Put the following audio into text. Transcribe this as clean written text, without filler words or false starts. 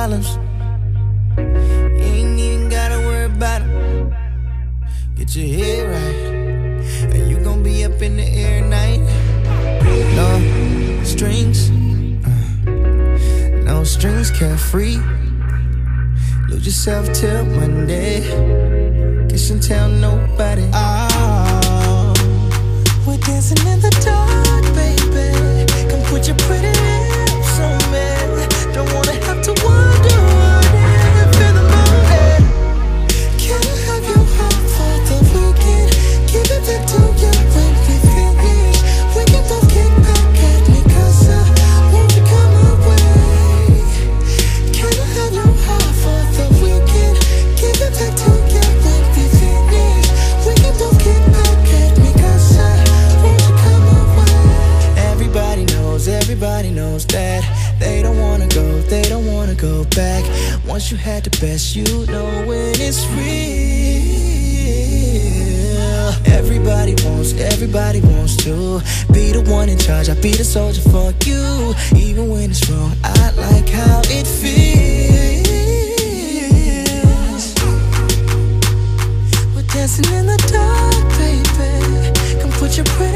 problems. You ain't even gotta worry about them. Get your head right, and you gon' be up in the air at night. No strings, no strings, carefree. Lose yourself till Monday. Kiss and tell nobody. Oh, we're dancing in the dark, baby. Come put your pretty lips on me. Don't wanna have to wonder what if in the morning. Can I have your heart for the weekend? Give it back to you when we finish. We can both get back at me, 'cause I won't you come away. Can I have your heart for the weekend? Give it back to you when we finish. We can both get back at me, 'cause I won't you come away. Everybody knows that they don't wanna go back. Once you had the best, you know when it's real. Everybody wants to be the one in charge. I'll be the soldier for you. Even when it's wrong, I like how it feels. We're dancing in the dark, baby. Come put your pretty